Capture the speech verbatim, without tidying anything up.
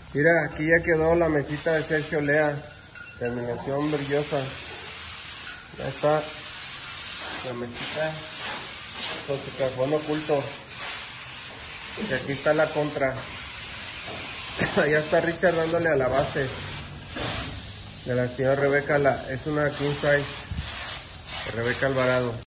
Mira, aquí ya quedó la mesita de Sergio Lea. Terminación brillosa. Ya está la mesita con su cajón oculto. Y aquí está la contra. Allá está Richard dándole a la base de la señora Rebeca. La, es una king size. Rebeca Alvarado.